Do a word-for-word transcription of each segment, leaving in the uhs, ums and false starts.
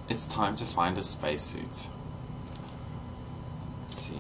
It's time to find a spacesuit. Let's see.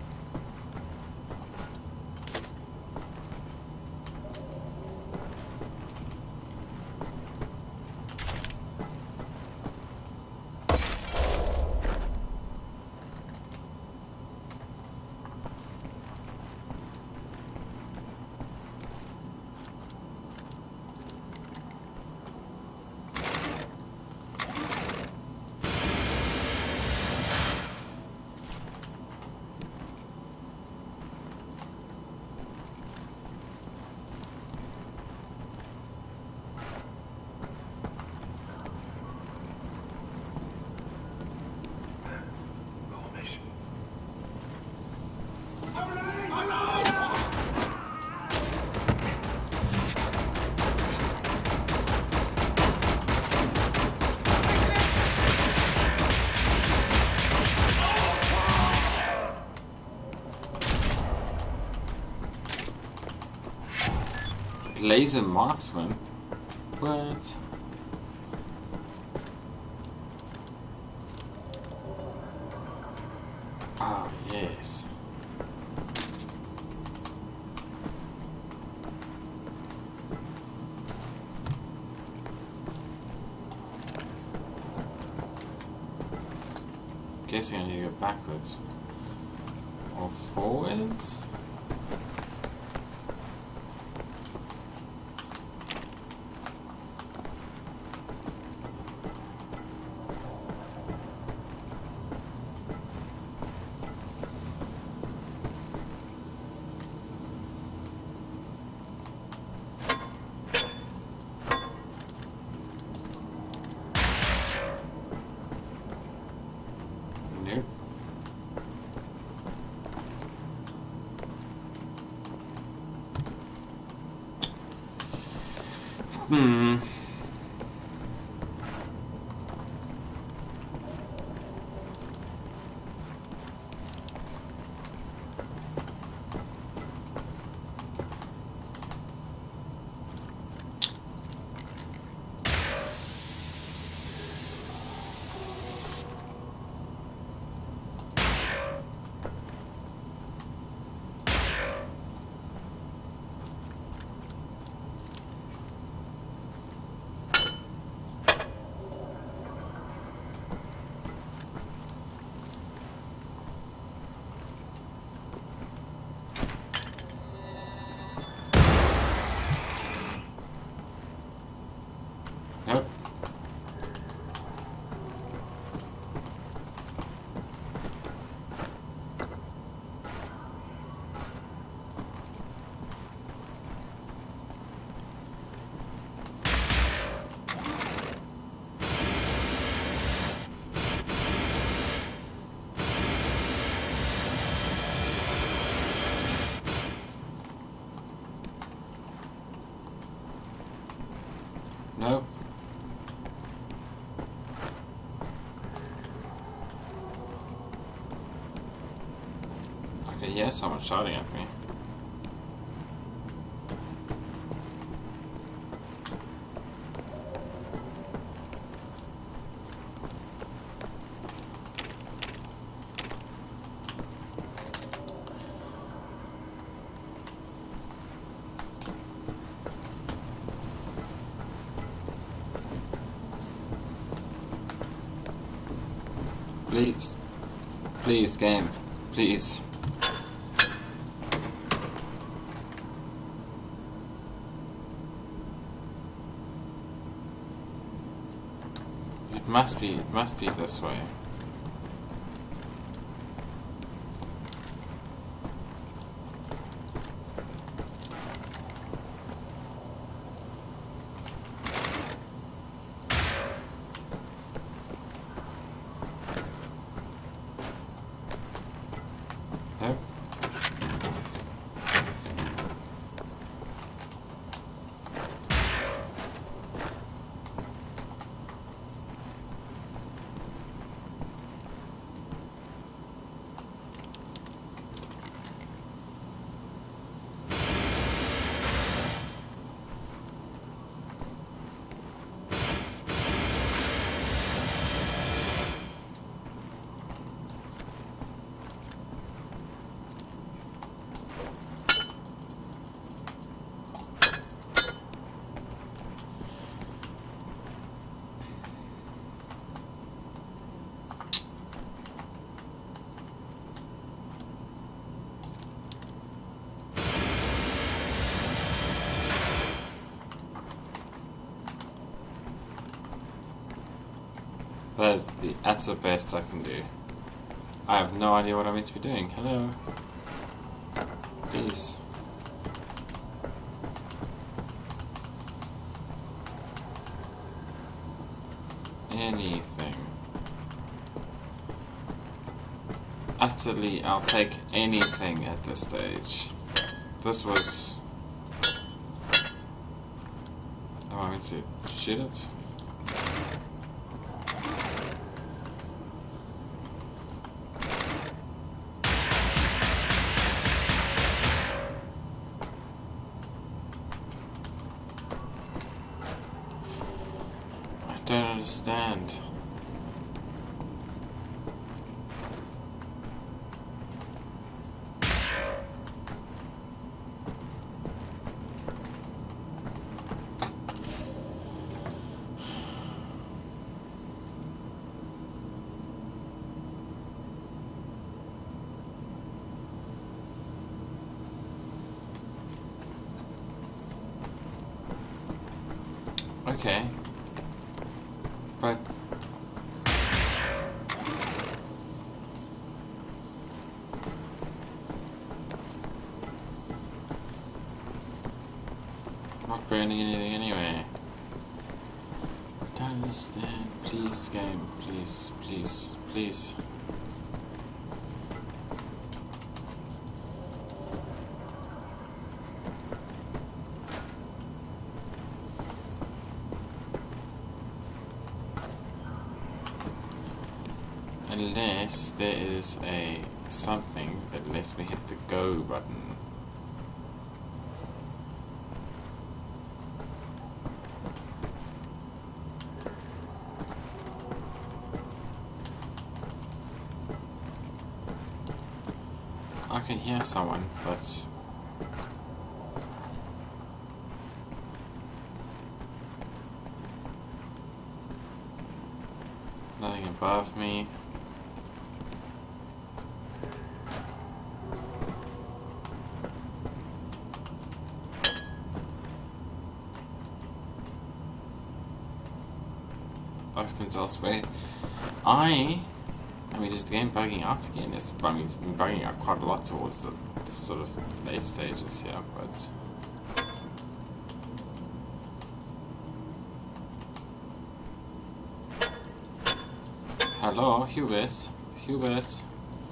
Laser marksman? What? Ah, yes. Guessing I need to go backwards. Or forwards? Nope. Hmm. Nope. Nope. I can hear someone shouting at me. Please. Please, game. Please. It must be, it must be this way. Nope. That's the, that's the best I can do. I have no idea what I'm meant to be doing. Hello? Please. Anything. Utterly, I'll take anything at this stage. This was... Am I meant to shoot it? I don't understand. Okay, but I'm not burning anything anyway. I don't understand. Please, game, please, please, please. Unless there is a something that lets me hit the go button. I can hear someone, but nothing above me. Opens elsewhere. I, I mean, is the game bugging out again? It's, I mean, it's been bugging out quite a lot towards the, the sort of late stages here, but hello, Hubert, Hubert.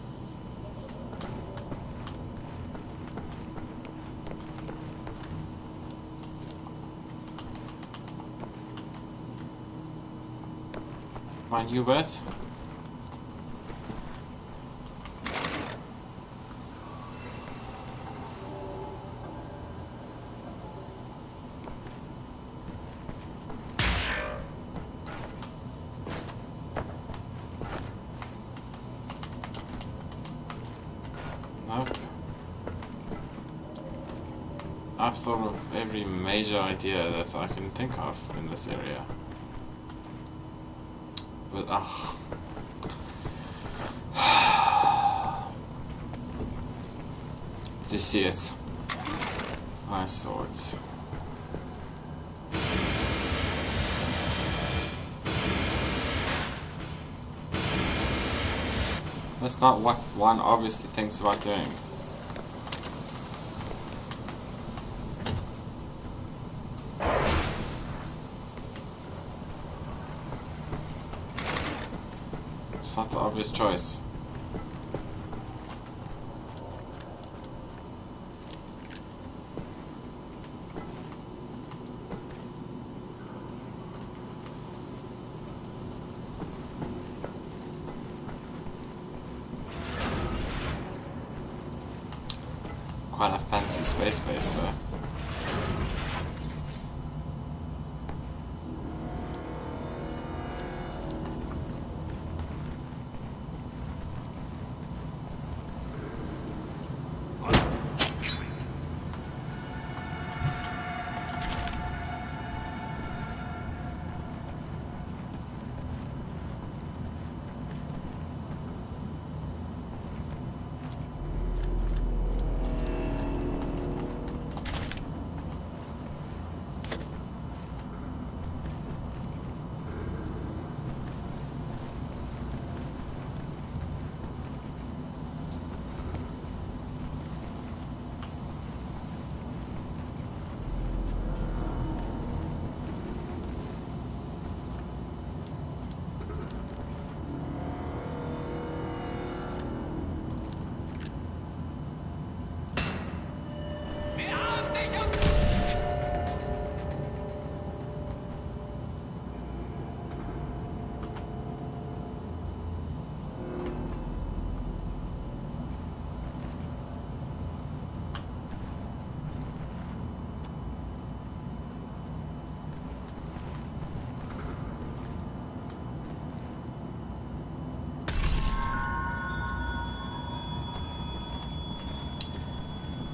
Mein Hubert? Nope. I've thought of every major idea that I can think of in this area. But, ah. Did you see it? I saw it. That's not what one obviously thinks about doing. It's not the obvious choice. Quite a fancy space base though.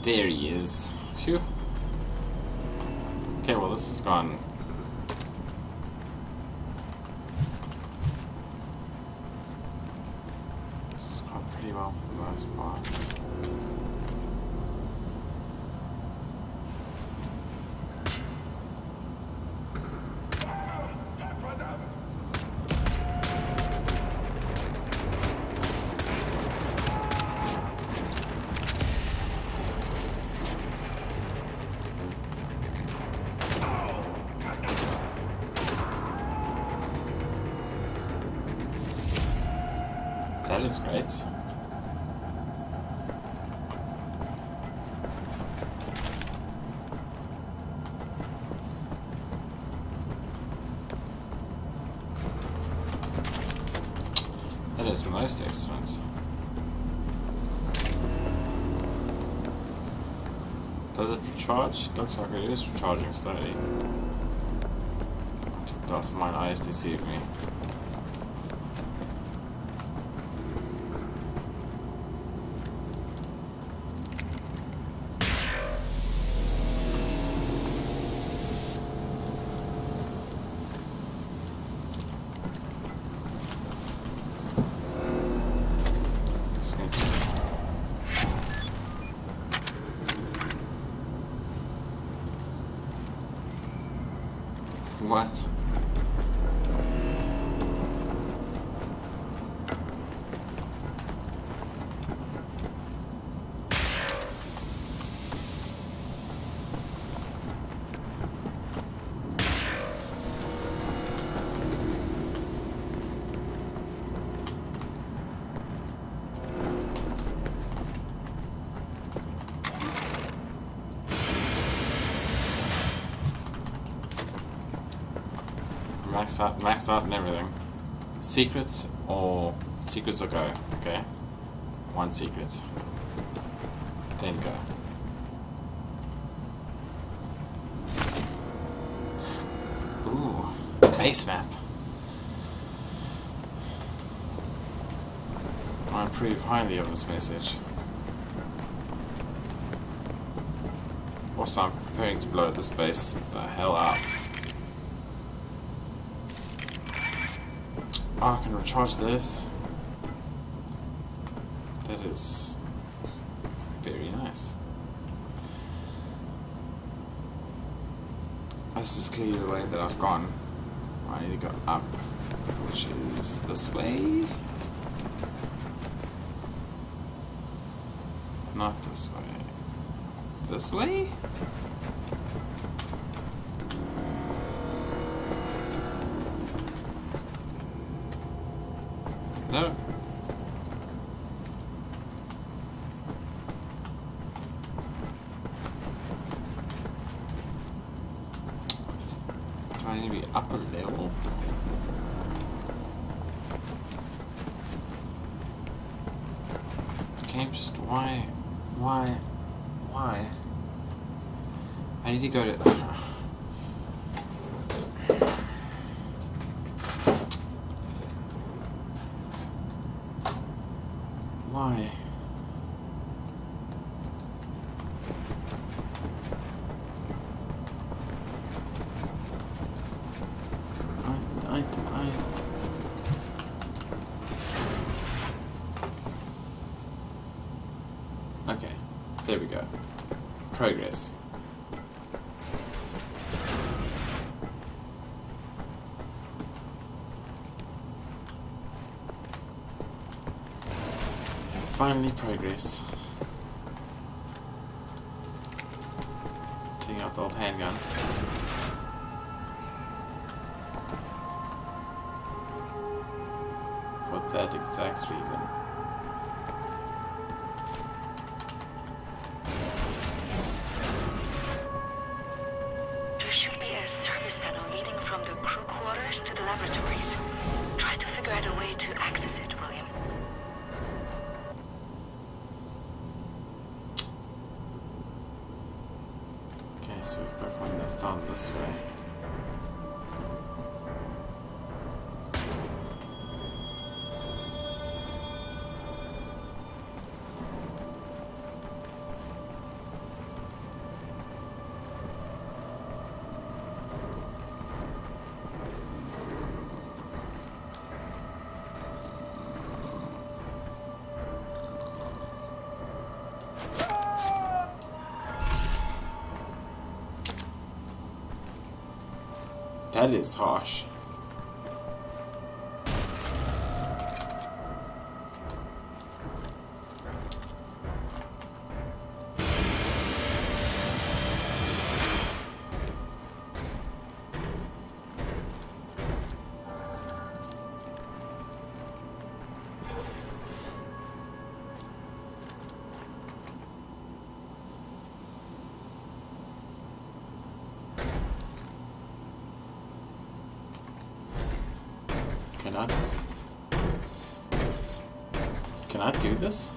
There he is. Phew. Okay, well this has gone. This has gone pretty well for the most part. That is great. That is most excellent. Does it recharge? Looks like it is recharging slowly. Does my eyes deceive me? What? Max out, max out and everything. Secrets or secrets or go, okay? One secret. Then go. Ooh, base map. I approve highly of this message. Also, I'm preparing to blow this base the hell out. Oh, I can recharge this. That is very nice. This is clearly the way that I've gone. I need to go up, which is this way. Not this way. This way? No. Do I need to be up a level? Game just why why why I need to go to why? I, I, I... Okay, there we go. Progress. Finally, progress. Taking out the old handgun. For that exact reason. There should be a service tunnel leading from the crew quarters to the laboratories. Try to figure out a way to access it, William. Okay, so we've got one that's down this way. That is harsh. Can I? Can I do this?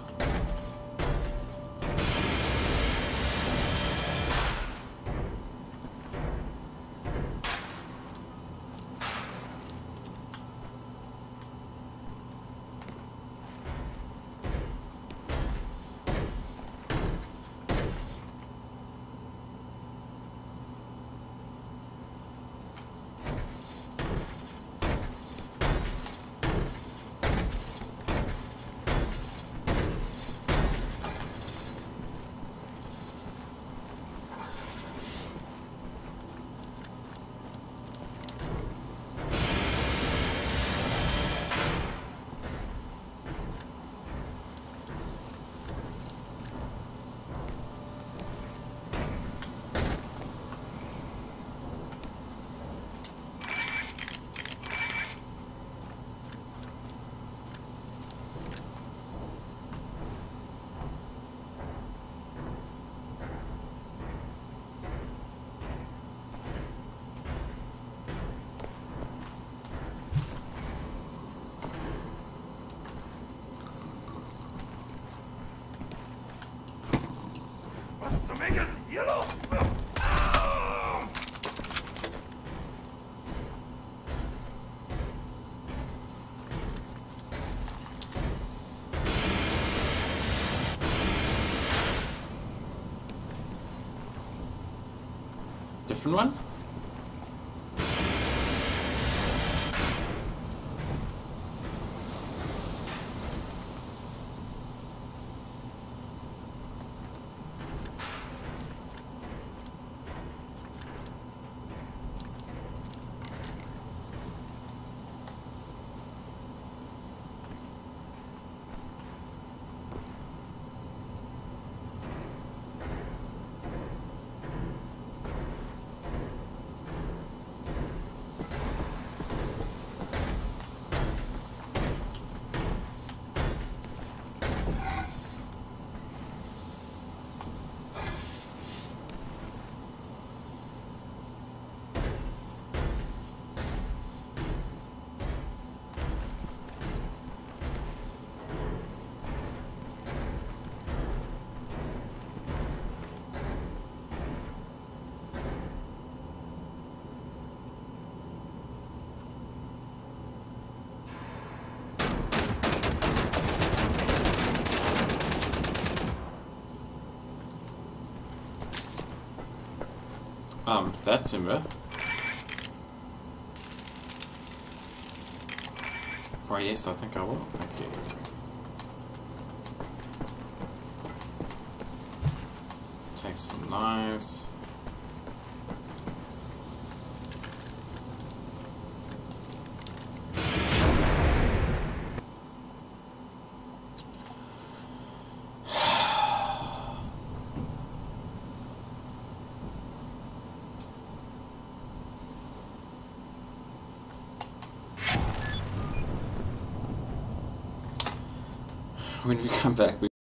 Different one? Um, that's in there. Why, yes, I think I will. Thank you. Take some knives. When we come back, we